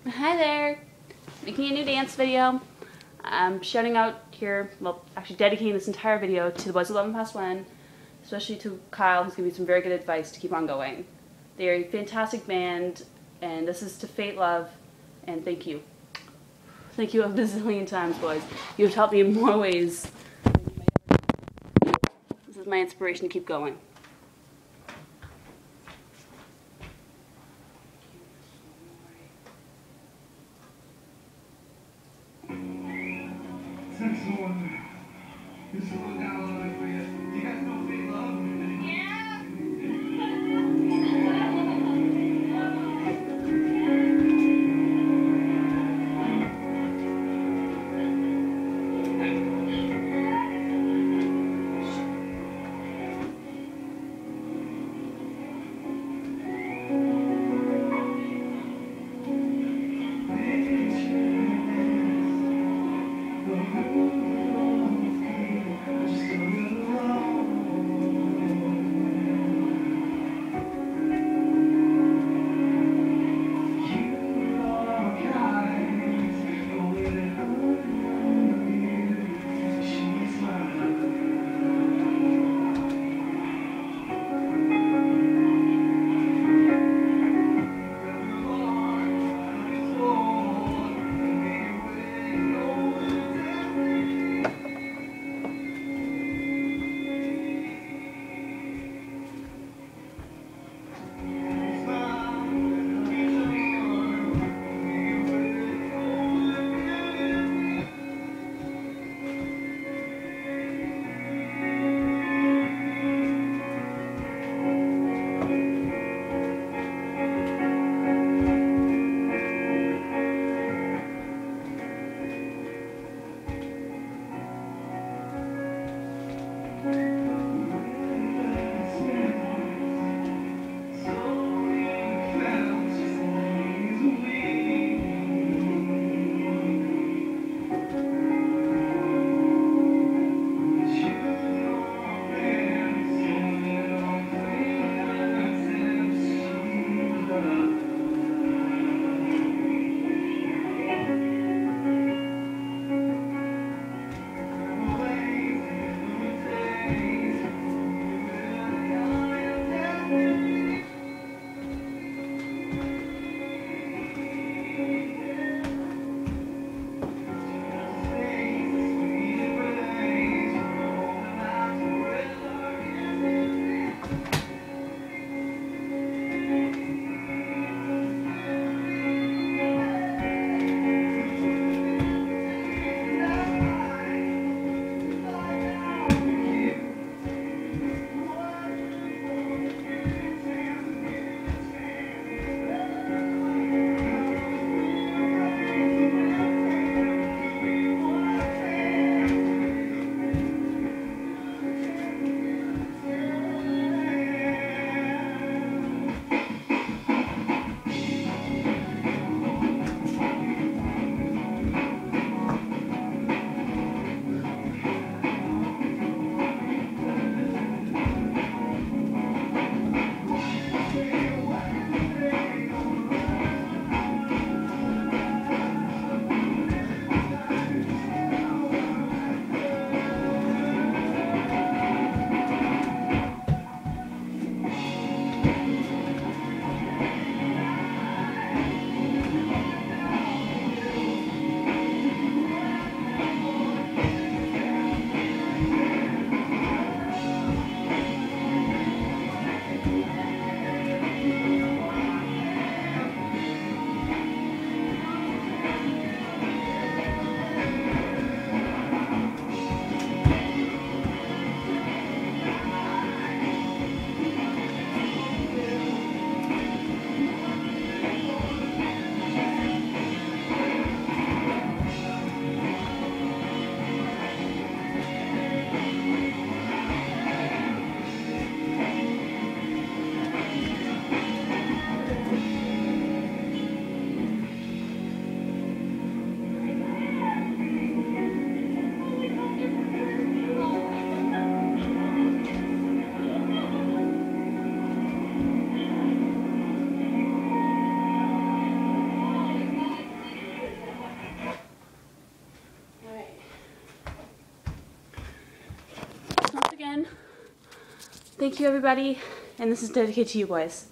Hi there! Making a new dance video. I'm shouting out here, well, actually dedicating this entire video to the Boys of Love and Past When, especially to Kyle, who's giving me some very good advice to keep on going. They are a fantastic band, and this is to Fate Love, and thank you. Thank you a bazillion times, boys. You have helped me in more ways. This is my inspiration to keep going. You guys know Fate Love? Just again. Thank you, everybody. And this is dedicated to you boys.